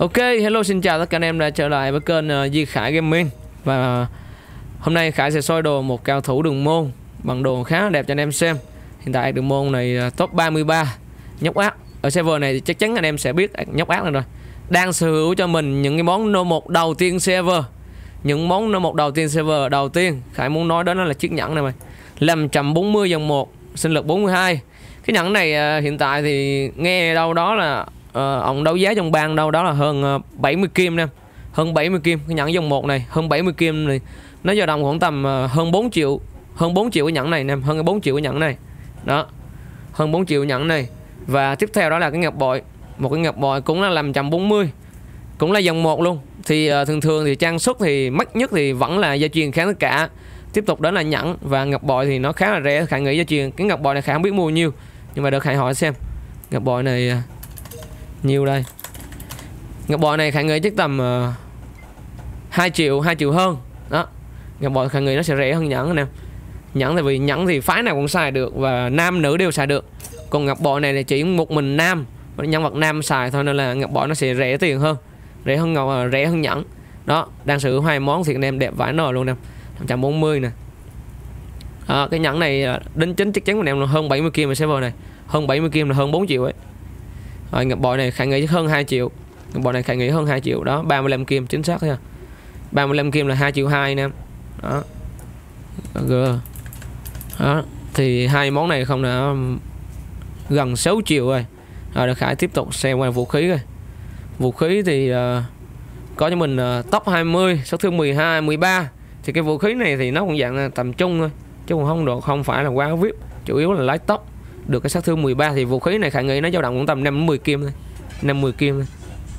Ok, hello xin chào tất cả anh em đã trở lại với kênh Duy Khải Gaming. Và hôm nay Khải sẽ soi đồ một cao thủ đường môn bằng đồ khá đẹp cho anh em xem. Hiện tại đường môn này top 33 nhóc ác. Ở server này thì chắc chắn anh em sẽ biết nhóc ác rồi. Đang sở hữu cho mình những cái món No 1 đầu tiên server. Những món No 1 đầu tiên server đầu tiên Khải muốn nói đó là chiếc nhẫn này mày. 540 dòng 1, sinh lực 42. Cái nhẫn này hiện tại thì nghe đâu đó là ông đấu giá trong bang đâu đó là hơn 70 kim nè. Hơn 70 kim cái nhẫn dòng 1 này, hơn 70 kim này. Nó dao động khoảng tầm hơn 4 triệu. Hơn 4 triệu cái nhẫn này nè, hơn 4 triệu cái nhẫn này. Đó. Hơn 4 triệu nhẫn này. Và tiếp theo đó là cái ngọc bội. Một cái ngọc bội cũng là 540. Cũng là dòng 1 luôn. Thì thường thì trang sức thì mắc nhất thì vẫn là gia truyền kháng tất cả. Tiếp tục đó là nhẫn và ngọc bội thì nó khá là rẻ. Khải nghĩ gia truyền cái ngọc bội này Khải không biết mua nhiêu, nhưng mà được Khải hỏi xem ngọc bội này nhiêu đây. Ngọc bội này Khải nghĩ chắc tầm 2 triệu hơn. Đó. Ngọc bội Khải nghĩ nó sẽ rẻ hơn nhẫn anh em. Nhẫn tại vì nhẫn thì phái nào cũng xài được và nam nữ đều xài được. Còn ngọc bội này là chỉ một mình nam, nhân vật nam xài thôi, nên là ngọc bội nó sẽ rẻ tiền hơn. Rẻ hơn ngọc, rẻ hơn nhẫn. Đó, đang sở hữu hai món thì anh em đẹp vãi nồi luôn nè. 540 nè. Cái nhẫn này đính chính chắc chắn anh em là hơn 70 kim ở server này. Hơn 70 kim là hơn 4 triệu ấy. Rồi ngọc bội này Khải nghĩ hơn 2 triệu. Ngọc bội này Khải nghĩ hơn 2 triệu đó, 35 kim chính xác nha. 35 kim là 2 triệu 2 nè. Đó. Đó. Thì hai món này không là gần 6 triệu rồi. Rồi được Khải tiếp tục xem qua vũ khí rồi. Vũ khí thì có cho mình top 20, sát thương 12, 13. Thì cái vũ khí này thì nó cũng dạng tầm trung thôi, chứ không được, không phải là quá VIP. Chủ yếu là lái tốc. Được cái sát thương 13 thì vũ khí này Khải nghĩ nó dao động cũng tầm 5-10 kim thôi. 50 kim thôi.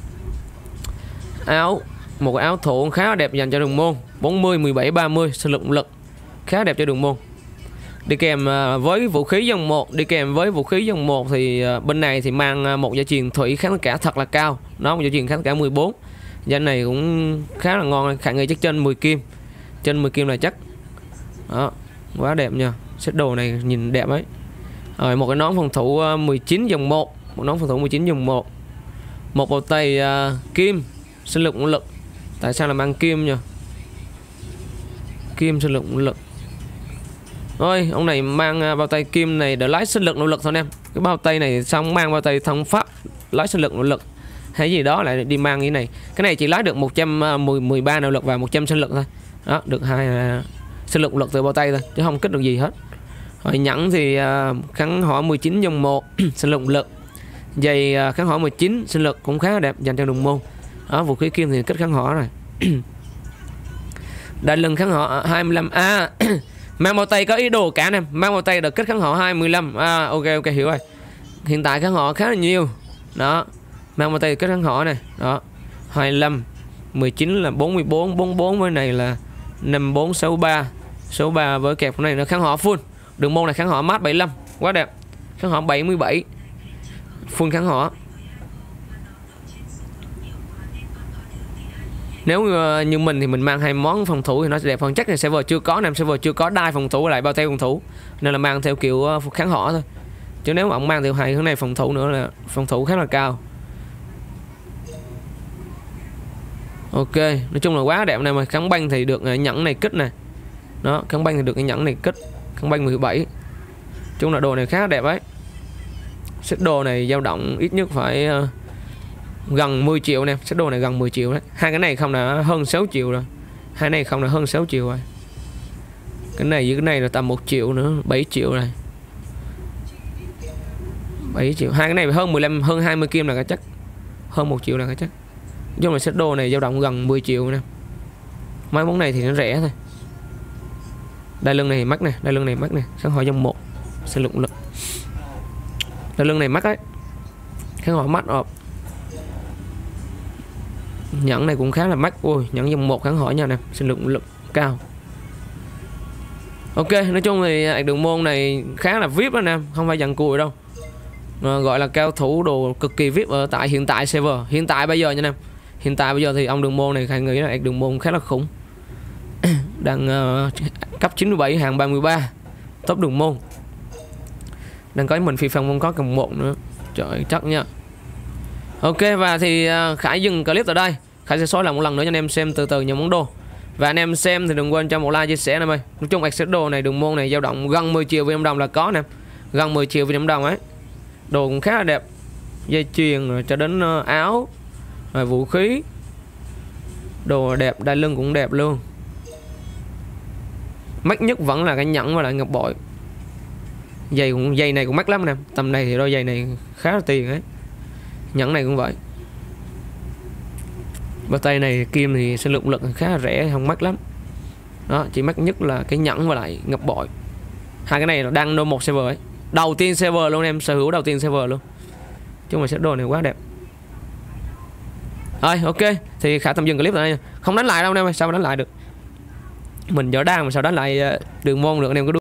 Áo, một cái áo thủ khá đẹp dành cho đường môn. 40, 17, 30 sinh lực khá đẹp cho đường môn. Đi kèm với vũ khí dòng 1, đi kèm với vũ khí dòng 1 thì bên này thì mang một gia truyền thủy kháng tất cả thật là cao. Nó một gia truyền kháng tất cả 14. Danh này cũng khá là ngon, Khải nghĩ chắc trên 10 kim. Trên 10 kim là chắc. Đó, quá đẹp nha. Set đồ này nhìn đẹp ấy. Rồi một cái nón phòng thủ 19 dòng 1, một nón phòng thủ 19 dòng 1. Một bao tay kim, sinh lực. Tại sao là mang kim nha? Kim sinh lực. Thôi, ông này mang bao tay kim này để lái sinh lực nỗ lực thôi anh em. Cái bao tay này xong mang bao tay thông pháp lái sinh lực nỗ lực hay gì đó lại đi mang cái này. Cái này chỉ lái được 113 nỗ lực và 100 sinh lực thôi. Đó, được 2 sinh lực nỗ lực từ bao tay thôi chứ không kích được gì hết. Rồi nhẫn thì kháng hỏa 19 dòng 1 sinh lực nỗ lực. Giày kháng hỏa 19 sinh lực cũng khá đẹp dành cho đường môn. Đó, vũ khí kim thì kích kháng hỏa rồi. Đai lưng kháng hỏa 25. Mang bao tay có ý đồ cả nè, mang bao tay được kết kháng họ 25. Ok hiểu rồi. Hiện tại kháng họ khá là nhiều. Đó. Mang bao tay kết kháng họ này. Đó. 25, 19 là 44, 44 với này là 54, 63. 63 với kẹp này nó kháng họ full. Đường môn này kháng họ mát 75, quá đẹp. Kháng họ 77. Full kháng họ. Nếu như mình thì mình mang hai món phòng thủ thì nó sẽ đẹp hơn. Chắc là server chưa có, nam server chưa có đai phòng thủ lại bao tay phòng thủ, nên là mang theo kiểu kháng họ thôi. Chứ nếu mà ông mang theo hai cái này phòng thủ nữa là phòng thủ khá là cao. Ok, nói chung là quá đẹp này mà. Kháng banh thì được nhẫn này kích này. Đó, kháng banh thì được cái nhẫn này kích. Kháng banh 17. Chung là đồ này khá đẹp ấy. Set đồ này dao động ít nhất phải gần 10 triệu nè. Set đồ này gần 10 triệu đấy. Hai cái này không là hơn 6 triệu rồi. Hai này không là hơn 6 triệu rồi. Cái này với cái này là tầm 1 triệu nữa, 7 triệu này. 7 triệu. Hai cái này hơn 15, hơn 20 kim là cái chắc. Hơn 1 triệu là cái chắc. Nói chung là set đồ này dao động gần 10 triệu nè. Mấy món này thì nó rẻ thôi. Đai lưng này mắc nè, đai lưng này mắc nè, kháng hỏi dòng 1. Sẽ lụng lực. Đai lưng này mắc đấy. Kháng hỏi mắt ọp. Nhẫn này cũng khá là mắc. Ôi, nhẫn dòng 1 kháng hỏi nha nè, sinh lực cao. Ok, nói chung thì đường môn này khá là VIP đó nè, không phải dằn cùi đâu. Gọi là cao thủ đồ cực kỳ VIP ở tại hiện tại server. Hiện tại bây giờ nha nè. Hiện tại bây giờ thì ông đường môn này Khải nghĩ là đường môn khá là khủng. Đang cấp 97 hàng 33 top đường môn. Đang có mình phi phong không có cầm 1 nữa. Trời chắc nha. Ok, và thì Khải dừng clip tại đây. Khải sẽ soi lại một lần nữa cho anh em xem từ từ những món đồ. Và anh em xem thì đừng quên cho một like, chia sẻ em ơi. Nói chung access đồ này, đường môn này dao động gần 10 triệu Việt Nam đồng là có nè. Gần 10 triệu Việt Nam đồng ấy. Đồ cũng khá là đẹp. Dây chuyền rồi cho đến áo rồi vũ khí. Đồ đẹp, đai lưng cũng đẹp luôn. Mắc nhất vẫn là cái nhẫn và lại ngọc bội. Giày này cũng mắc lắm nè. Tầm này thì đôi giày này khá là tiền ấy. Nhẫn này cũng vậy. Bao tay này kim thì sinh lực khá là rẻ, không mắc lắm. Đó, chỉ mắc nhất là cái nhẫn và lại ngọc bội. Hai cái này là đang no 1 server ấy. Đầu tiên server luôn em, sở hữu đầu tiên server luôn. Chứ mà set đồ này quá đẹp. Rồi ok, thì Khải tạm dừng clip này. Không đánh lại đâu anh em ơi, sao mà đánh lại được. Mình võ đan mà sao đánh lại đường môn được anh em có